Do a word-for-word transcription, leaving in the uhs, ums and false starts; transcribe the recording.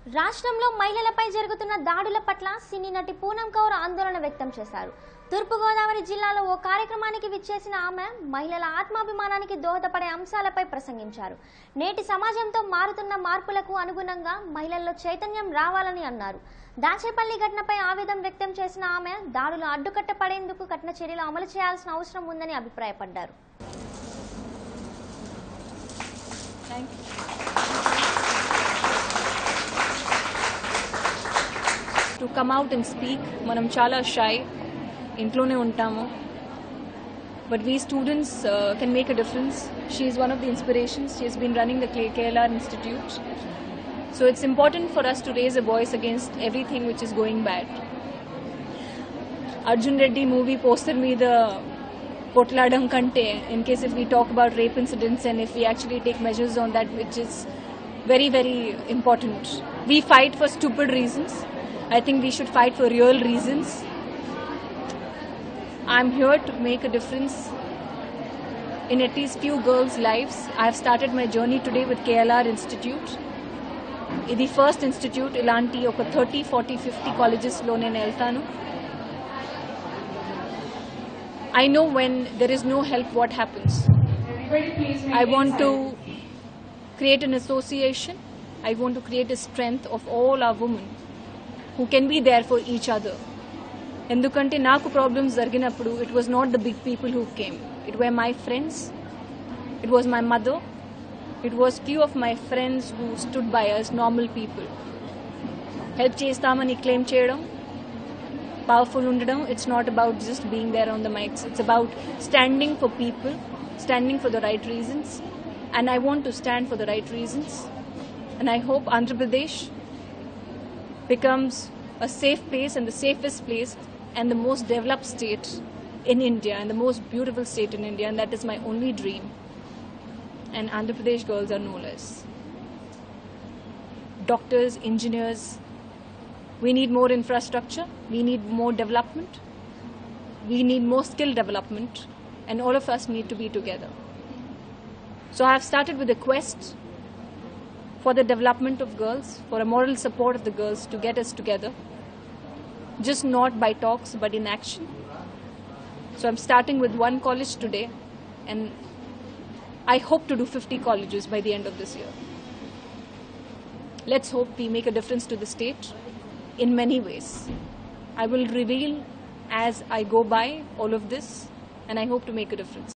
రాష్ట్రంలో మహిళలపై జరుగుతున్న దాడుల పట్ల సినీ నటి పూనం కౌర్ ఆందోళన వ్యక్తం చేశారు. తూర్పు గోదావరి జిల్లాలో ఓ కార్యక్రమానికి విచ్చేసిన ఆమె మహిళల ఆత్మాభిమానానికి దోహదపడే అంశాలపై ప్రసంగించారు. నేటి సమాజంతో మారుతున్న మార్పులకు అనుగుణంగా మహిళల్లో చైతన్యం రావాలని అన్నారు. దాచేపల్లి ఘటనపై ఆవేదన వ్యక్తం చేసిన ఆమె దాడులు అడ్డుకట్టపడేందుకు కఠిన చర్యలు అమలు చేయాల్సిన అవసరం ఉందని అభిప్రాయపడ్డారు. To come out and speak, manam chala shy, intlone untamu. But we students uh, can make a difference. She is one of the inspirations. She has been running the K L R Institute. So it's important for us to raise a voice against everything which is going bad. Arjun Reddy movie poster meeda potladam kante, in case if we talk about rape incidents and if we actually take measures on that, which is very, very important. We fight for stupid reasons. I think we should fight for real reasons. I'm here to make a difference in at least few girls' lives. I have started my journey today with K L R Institute. Idi first institute ilanti oka thirty, forty, fifty colleges lo nenu eltanu. I know when there is no help what happens. I want to create an association. I want to create a strength of all our women who can be there for each other. Endukante naaku problems jarginappudu, it was not the big people who came. It were my friends. It was my mother. It was few of my friends who stood by us, normal people. Help chestamani claim cheyadam, powerful undadam. It's not about just being there on the mics. It's about standing for people, standing for the right reasons. And I want to stand for the right reasons. And I hope Andhra Pradesh becomes a safe place and the safest place and the most developed state in India and the most beautiful state in India, and that is my only dream. And Andhra Pradesh girls are no less. Doctors, engineers, we need more infrastructure, we need more development, we need more skill development, and all of us need to be together. So I have started with a quest for the development of girls, for a moral support of the girls to get us together, just not by talks but in action. So I'm starting with one college today, and I hope to do fifty colleges by the end of this year. Let's hope we make a difference to the state in many ways. I will reveal as I go by all of this, and I hope to make a difference.